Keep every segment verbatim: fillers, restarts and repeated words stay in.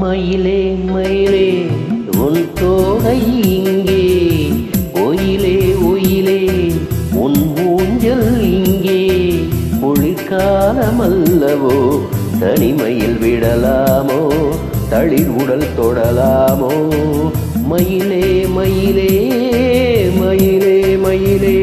மயிலே மயிலே உன் தோகை இங்கே, ஒயிலே ஒயிலே உன் ஊஞ்சல் இங்கே. குளிர்காலமல்லவோ தனிமையில் விடலாமோ, தளிர் உடல் தொடலாமோ. மயிலே மயிலே மயிலே மயிலே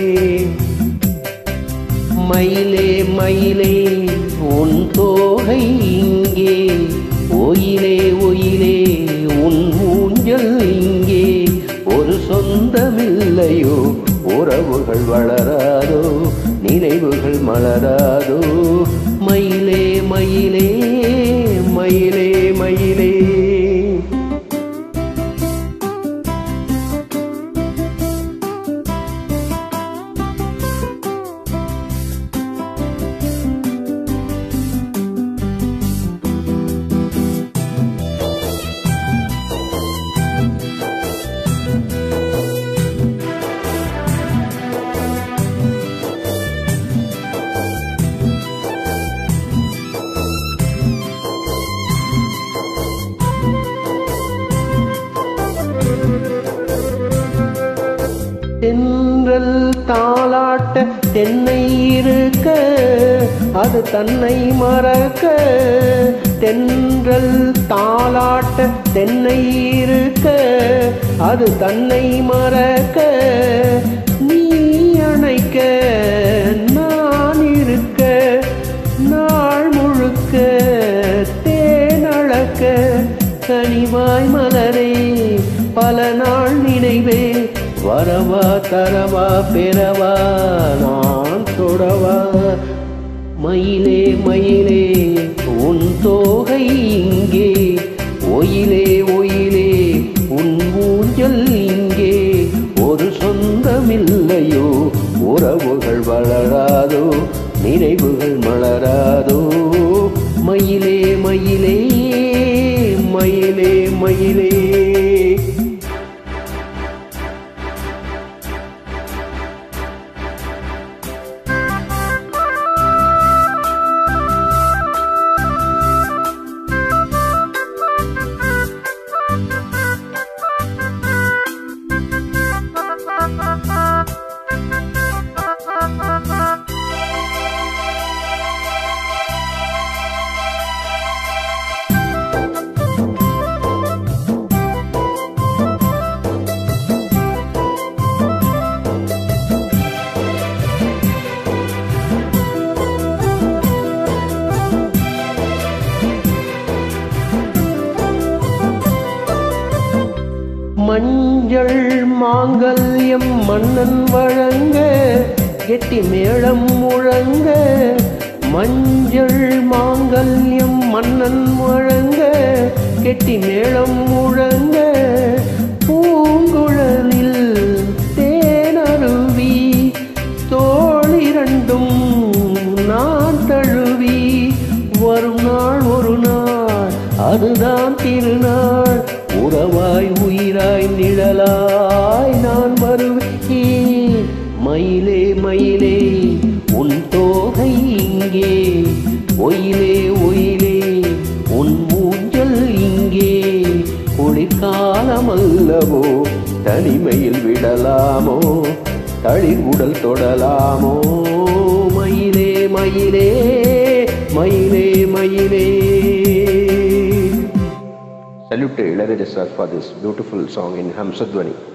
மயிலே மயிலே உன் தோகை இங்கே, ஒயிலே ஒயிலே உன் ஊஞ்சல் இங்கே. ஒரு சொந்தமில்லையோ உறவுகள் வளராதோ, நினைவுகள் மலராதோ. மயிலே மயிலே மயிலே மயிலே தென்றல் தாலாட்ட தென்னை இருக்க, அது தன்னை மறக்க. தென்றல் தாலாட்ட தென்னை இருக்க, அது தன்னை மறக்க. நீ அணைக்க நான் இருக்க, நாள் முழுக்க தேனழக்க. கனிவாய் மலரே பல நாள் நினைவே, வரவா தரவா பெறவா நான் தொடவா. மயிலே மயிலே உன் தோகை இங்கே, ஒயிலே ஒயிலே உன் ஊஞ்சல் இங்கே. ஒரு சொந்தமில்லையோ உறவுகள் வளராதோ, நினைவுகள் மலராதோ. மயிலே மயிலே மயிலே மயிலே மஞ்சள் மாங்கல்யம் மன்னன் வழங்க, கெட்டி மேளம் முழங்க. மஞ்சள் மாங்கல்யம் மன்னன் வழங்க, கெட்டி மேளம் முழங்க. பூங்குழலில் தேனருவி தோளிரண்டும் நான் தழுவி. வரும் நாள் ஒரு நாள் அதுதான் திருநாள், உறவாய் உயிராய் நிழலாய் நான் வருவேன். மயிலே மயிலே உன் தோகை இங்கே, ஒயிலே ஒயிலே உன் ஊஞ்சல் இங்கே. குளிர்காலமல்லவோ தனிமையில் விடலாமோ, தளிர் உடல் தொடலாமோ. மயிலே மயிலே மயிலே மயிலே. Salute to Ilayaraja sir for this beautiful song in Hamsadwani.